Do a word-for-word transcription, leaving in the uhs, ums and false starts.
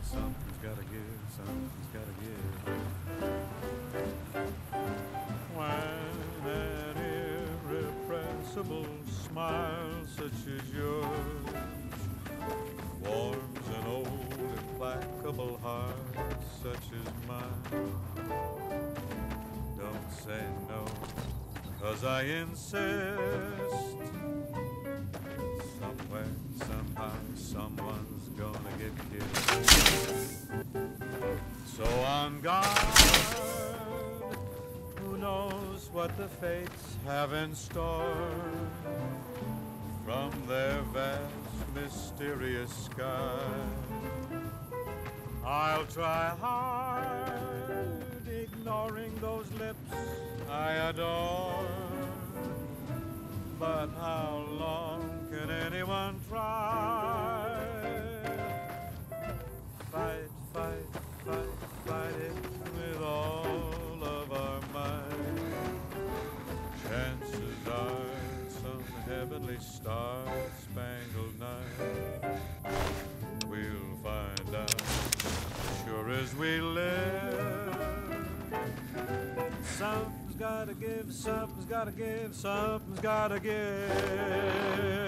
Something's gotta give, something's gotta give. When an irrepressible smile such as yours warms an old implacable heart such as mine, don't say no, 'cause I insist. Somewhere, somehow, someone's gonna get kissed. So on guard, who knows what the fates have in store from their vast, mysterious sky. I'll try hard, ignoring those lips I adore. But how long can anyone try? Fight, fight, fight, fight it with all of our might. Chances are some heavenly star-spangled night we'll find out, sure as we live. Something's gotta give, something's gotta give, something's gotta give.